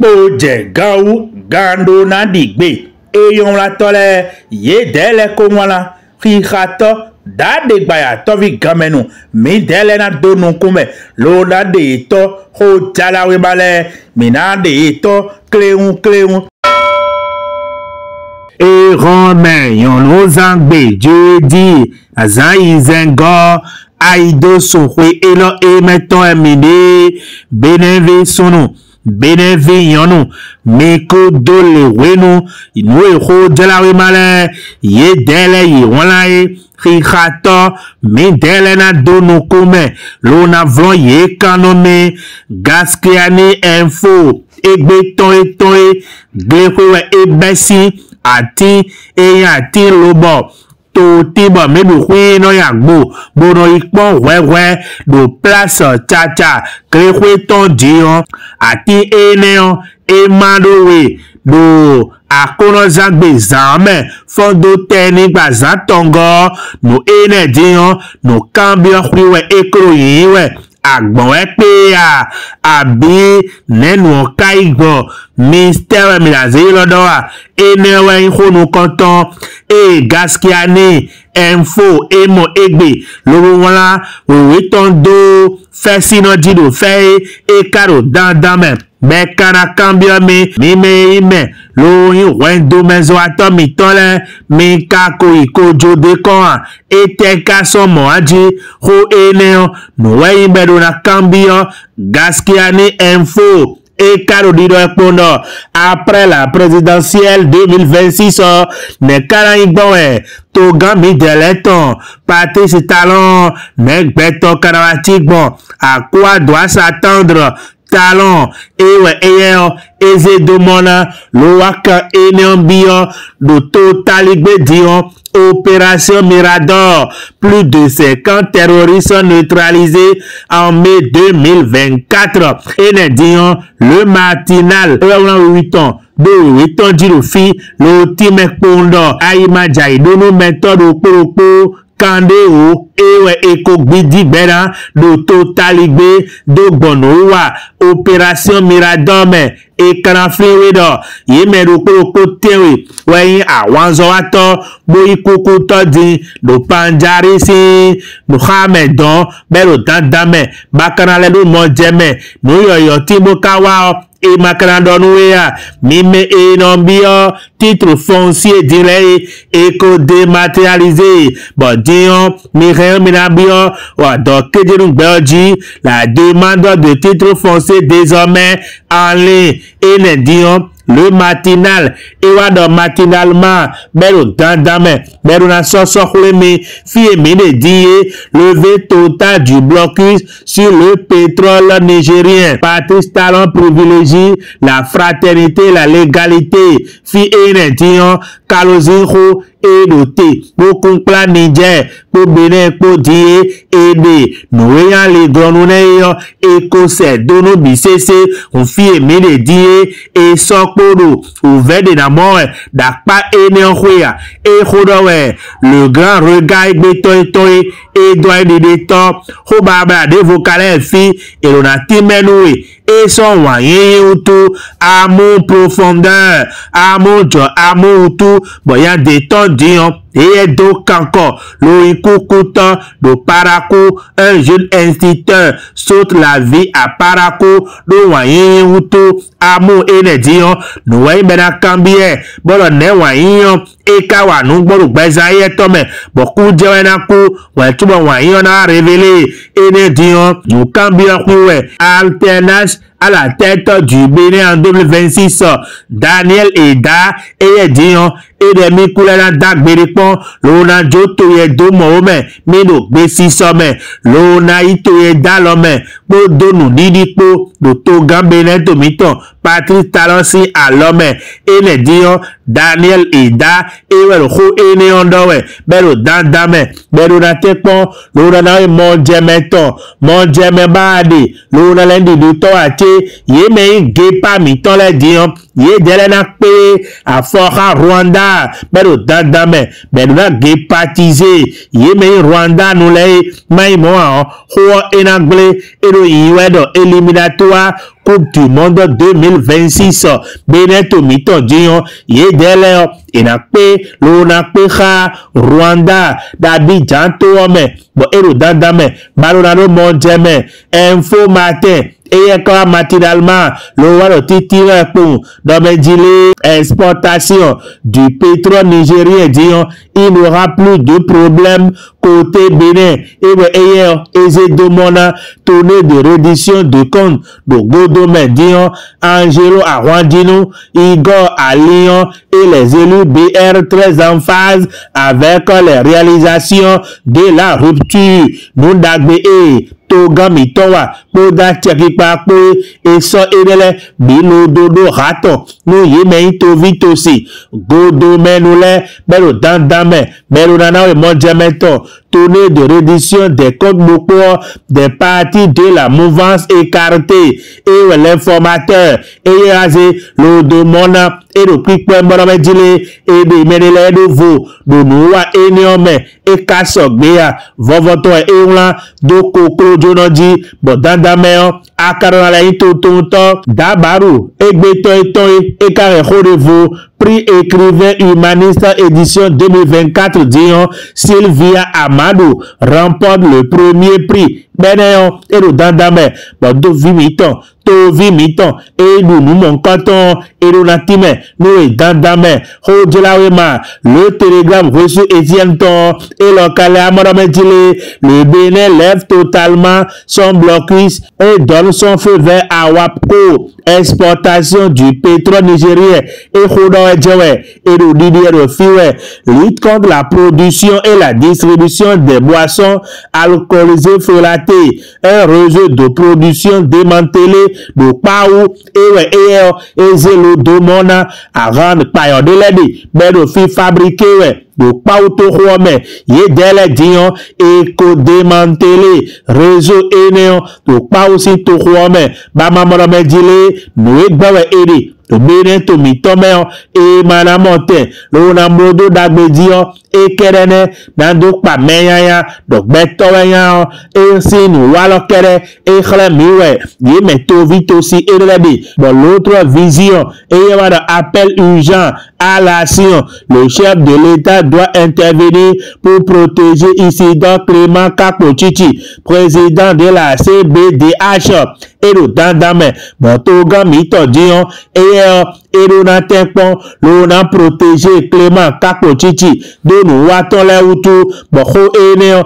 Oje gaou gando na digbe eyon la tole ye dele ko wala khihato da de gbaya to vi gamenu mi dele na donu kume lo da de to ho jala we bale mi na de to kleun e romain yon lozangbe jeudi azai zengo aido sohwe elo emeton emide beneve sonu Benevi yonu meko dole wenu inwe ho jalawe male ye dele ye walae khihato mi dele na donu kume lo na vlon ye kanome gaskiani info egbe toye glekwe ebesi ati ati lobo to tiba medu kwe no yagbo bono ikpon wewe do place chacha krekwe ton dion ati eneon emadowe do akono zagbe zame fondo teni gba zatongo no ene dion no kambio kwe ekro yiwe agbon we pe abi nenu oka igbo mystère mi la ze lodo wa enewe ihonu konton gaskiani info emo egbe lowo wala we tondo fesino jido fe karo dandan me mekana cambio me lo yin wendo mezo atomi tole mi kako ikojo de kon ete kaso mo aji ho eneo no we bedo na cambio gaskiani info et Carolino Ekpono après la présidentielle 2026 ne Karaïgboé Togami Deleton Patrice Talon Negbeto Karawatigbo à quoi doit s'attendre Talon Eze Domona Loaka Eneambio le Totaligbe Dion Opération Mirador, plus de 50 terroristes neutralisés en mai 2024. Et nous disons le matinal, 8 ans. De 8 ans, dit le fils, le team Pondo, Aïma Jai, de nos méthodes au Poropo, Kandeo, Eko Gbidi Bera, de Totaligbe, de Bonoa, Opération Mirador, et Kanaflewedo, Yemedo Kotewe, Way a Wanzoato, Boyiko Todi, no Panjarisi, Mohamedon, Belo Dandame, Bakanale do Mojeme, no yo Timokawa, et Makanadonouea, Mime et Nombio, titre foncier direct, éco dématérialisé, Bodion, Mireille Minabio, ou Dokedjun Belgi, la demande de titre foncier désormais en ligne, et les dions, le matinal, et wado matinalement, belo dandame, belo na sosokulemi, fiemine die, levé total du blocus sur le pétrole nigérien. Patrice Talon privilégie la fraternité, la légalité, fiene dion, Kalozinho, et doté, beaucoup plan Niger, pour Bénin, pour dire, aider, nous ayant les grenouilles, écossais, dono bicc, on fit mine die, et son kodo, ouvert de la mort, d'akpa énergia, et khodowe, le grand regard bétoy, et doigt de détort, hobaba de vocales fi, et l'on a timenoui, et son moyen ou tout, amour profondeur, amour jo, amour tout, boyan détort dion, et donc encore, Loïko Koutan de Parakou, un jeune instituteur, saute la vie à Parakou, de Wayin Outou, Amour et Nedion, Noué Benakambie, Bolone Wayin, et Kawa Nungboru Bezaye Tome, beaucoup de Wenakou, Wetuba Wayin a révélé, et Nedion, nous cambions, alternance à la tête du Bénin en 2026, Daniel Eda, et Dion, et des Mikoulena Dagbéripon, Lona Jotoye Domome, Mino Bessisome, Lona Itoye Dalome, Bodonu Didipo, Doto Gambene Tomiton, Patrice Talonsi à l'homme, et les Dion, Daniel Eda, et le Ho Eneondowe, Belo Dandame, Belo Natepon, Lona Nae Monjemeton, Monjemebadi, Lona Lendi Duto Ate, Yeme Gepa Miton les Dion, ye dele na pe a fora Rwanda bero dandame bero na gepatize ye me Rwanda nous les mai mo ho enangle ero yiwedo éliminatoire Coupe du Monde 2026 Beneto Mito Dion ye dele ina pe lo na pe kha Rwanda d'Abidjan to me bo ero dandame balona no monjeme info matin et quand matinalement le waro titire pour domedile exportation du pétrole nigérien disons il n'y aura plus de problème côté Bénin et hier Ezedomona tournée de reddition de compte de Godomé disons Angelo Arwandino Igor à Lyon et les élus BR très en phase avec les réalisations de la rupture Nundagbe et Toga mitowa poda tchekipa kwe eso edele bilo dodo rato no yeme ito vitosi godo menule belo dandame belo nanawe monjameto tournée de reddition des comptes beaucoup des partis de la mouvance écartée et l'informateur et rasé le demona et le quick dile et de menele de vous de noua énorme et kasogbea vovoto et la do kokro jonoji bodandameo akarala ito tonto dabaru egbeto et kare khorevo prix écrivain humaniste édition 2024 disons Sylvia Amadou remporte le premier prix Benéon et le dandame bodo vimiton to vimiton et nous mon canton et le natime nous et dandame Hodjelawema le télégramme reçu Etienne Ton et le calé Amoramedile le Bénin lève totalement son blocus et donne son feu vert à WAPCO exportation du pétrole nigérien et Khodo Edjewe et le Didier Fiwe lutte contre la production et la distribution des boissons alcoolisées frelatées un réseau de production démantelé de Paou et Zelo Domona à rendre payon de l'aide mais de fi fabriqué de Paou to Rome ye dele dion éco démantelé réseau énéon de Paou si to Rome ba mamorome dile nous egbawe edi to Bénin to mitomeo et manamonte lo namrodo dagbedio et kerene nando pa meyaya donc betoya et si nous walo kere et khamiwe ye meto vite aussi et bon l'autre vision et y a un appel urgent à l'action le chef de l'État doit intervenir pour protéger Isidore Clément Kapochichi président de la CBDH et le dandame bon toga mito dion et l'on l'on a protégé Clément Kapochichi de nous waton le outou boko eneo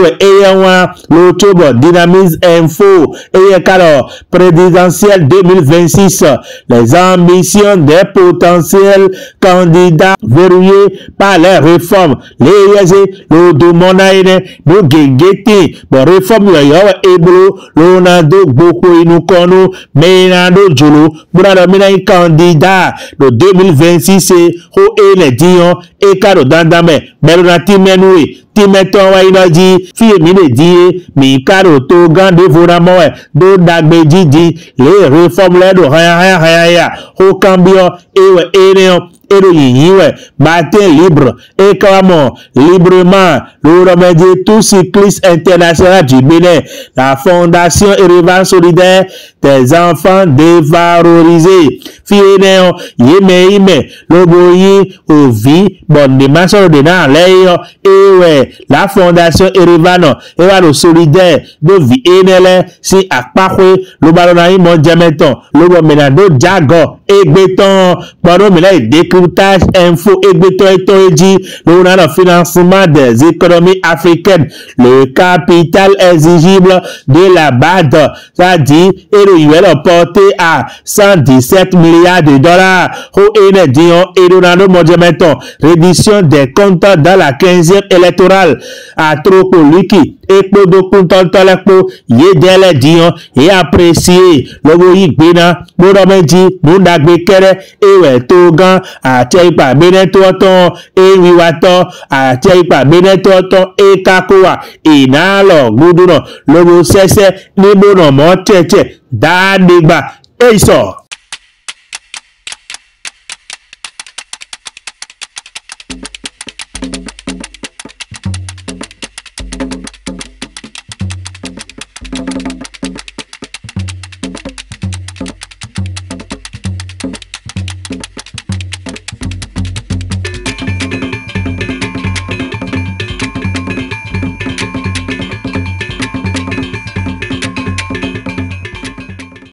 ewa l'auto bon dynamise info et alors présidentielle 2026 les ambitions des potentiels candidats verrouillés par les réformes les le demonaine nous gengeti bon réforme yo eblo l'onado beaucoup nous kono menado jolo brada mina candidat de 2026 ho ele dion et karo dandame melonati menui timeton wa inaji fi emine die mi karo to gande voramo do dagbe jiji les réformes le do haya ho cambio ewe eneo Eroyiwe, matin libre et comment librement le remédier tout cycliste international du Bénin, la Fondation Erevan Solidaire des enfants dévalorisés. Fiénéon, yeme, loboyi, ovi, bon de maçon de nan, et ouais, la Fondation Erevan, Solidaire, de vie enele, si akpakwe, le balonaï mon diameton, le bomenado jago, et béton, pardon, mais là, décryptage, info, et béton, et toeji, le financement des économies africaines, le capital exigible de la BAD, ça dit, et le UL porté à 117 milliards de dollars, et Donado Modjemeton, reddition des comptes dans la 15e électorale, à Trokoliki, et Podo Kuntolekpo, Yedele Dion, et apprécié, le Boyik Bina, Mourameji, Moundagbekere, et Togan, à Tchaipa Benetoton, et Wiwaton, à Tchaipa Benetoton, et Kakoa, et Nalo, Gouduno, le Boussesse, Nibono, Monteche, Dadiba, et il sort.